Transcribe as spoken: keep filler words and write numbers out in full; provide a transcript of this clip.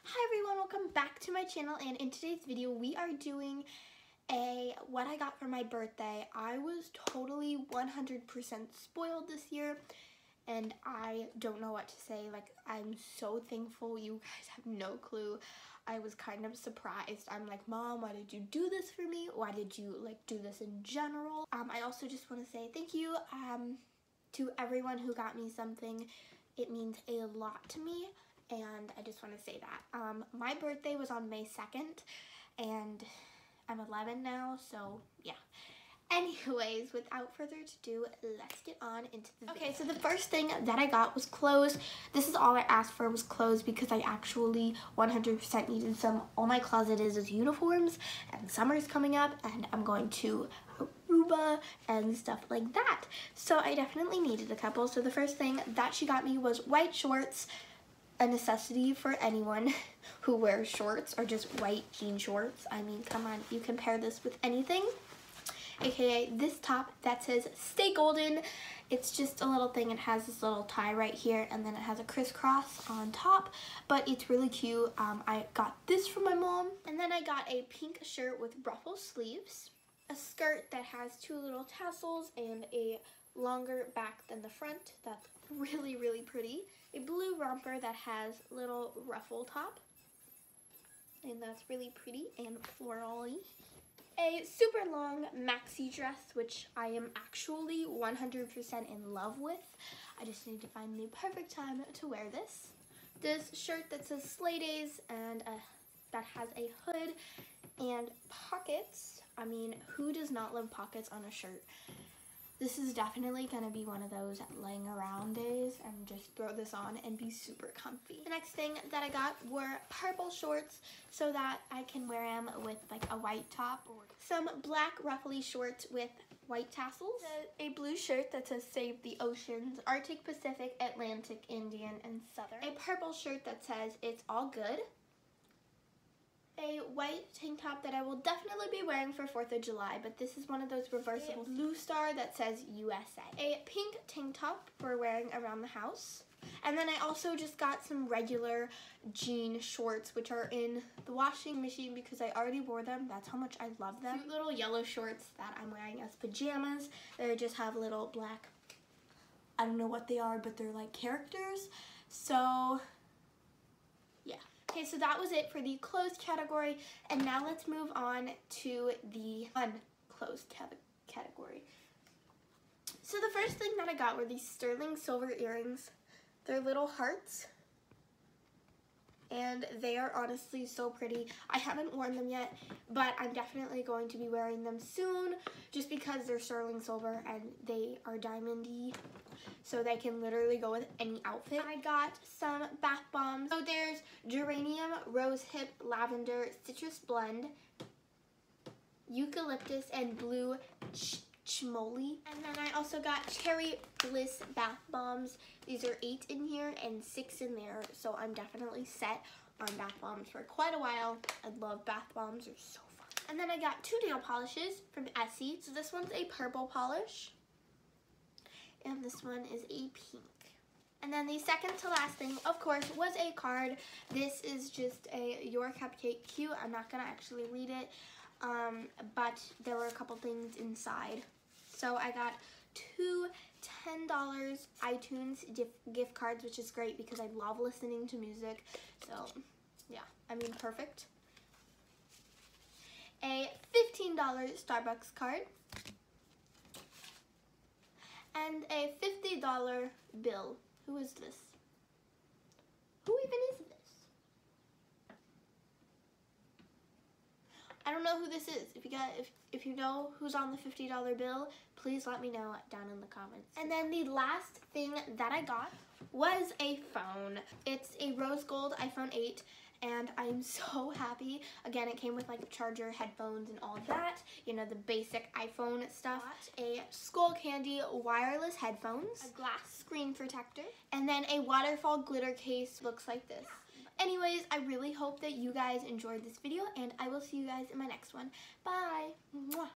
Hi everyone, welcome back to my channel, and in today's video we are doing a what I got for my birthday. I was totally one hundred percent spoiled this year and I don't know what to say. Like, I'm so thankful. You guys have no clue. I was kind of surprised. I'm like, Mom, why did you do this for me? Why did you like do this in general? Um, I also just want to say thank you um, to everyone who got me something. It means a lot to me. And I just want to say that. Um, my birthday was on May second, and I'm eleven now, so yeah. Anyways, without further ado, let's get on into the video. Okay, so the first thing that I got was clothes. This is all I asked for was clothes because I actually one hundred percent needed some. All my closet is is uniforms, and summer's coming up, and I'm going to Aruba and stuff like that. So I definitely needed a couple. So the first thing that she got me was white shorts. A necessity for anyone who wears shorts or just white jean shorts. I mean, come on, you can pair this with anything. A K A this top that says Stay Golden. It's just a little thing. It has this little tie right here, and then it has a crisscross on top, but it's really cute. Um, I got this from my mom. And then I got a pink shirt with ruffle sleeves, a skirt that has two little tassels and a longer back than the front. That's really, really pretty. A blue romper that has little ruffle top, and that's really pretty and florally. A super long maxi dress, which I am actually one hundred percent in love with. I just need to find the perfect time to wear this. This shirt that says Slay Days, and uh, that has a hood and pockets. I mean, who does not love pockets on a shirt? This is definitely gonna be one of those laying around days, and just throw this on and be super comfy. The next thing that I got were purple shorts so that I can wear them with like a white top, or some black ruffly shorts with white tassels, a blue shirt that says Save the Oceans, Arctic, Pacific, Atlantic, Indian, and Southern, a purple shirt that says It's All Good, a white tank top that I will definitely be wearing for fourth of July, but this is one of those reversible blue star that says U S A. A pink tank top for wearing around the house. And then I also just got some regular jean shorts, which are in the washing machine because I already wore them. That's how much I love them. Cute little yellow shorts that I'm wearing as pajamas. They just have little black, I don't know what they are, but they're like characters. So yeah. Okay, so that was it for the clothes category, and now let's move on to the unclothes category. So the first thing that I got were these sterling silver earrings. They're little hearts, and they are honestly so pretty. I haven't worn them yet, but I'm definitely going to be wearing them soon just because they're sterling silver and they are diamondy, so they can literally go with any outfit. I got some bath bombs. So there's geranium, rose hip, lavender, citrus blend, eucalyptus, and blue ch chimoli. And then I also got cherry bliss bath bombs. These are eight in here and six in there, so I'm definitely set on bath bombs for quite a while. I love bath bombs, they're so fun. And then I got two nail polishes from Essie. So this one's a purple polish, and this one is a pink. And then the second to last thing, of course, was a card. This is just a Your Cupcake cute. I'm not gonna actually read it, um, but there were a couple things inside. So I got two ten dollar iTunes gift cards, which is great because I love listening to music. So yeah, I mean, perfect. A fifteen dollar Starbucks card, and a fifty dollar bill. Who is this? Who even is this? I don't know who this is. If you got, if, if you know who's on the fifty dollar bill, please let me know down in the comments. And then the last thing that I got was a phone. It's a rose gold iPhone eight, and I'm so happy. Again, it came with like a charger, headphones, and all that. You know, the basic iPhone stuff. A Skull Candy wireless headphones, a glass screen protector, and then a waterfall glitter case. Looks like this. Anyways, I really hope that you guys enjoyed this video, and I will see you guys in my next one. Bye! Mwah.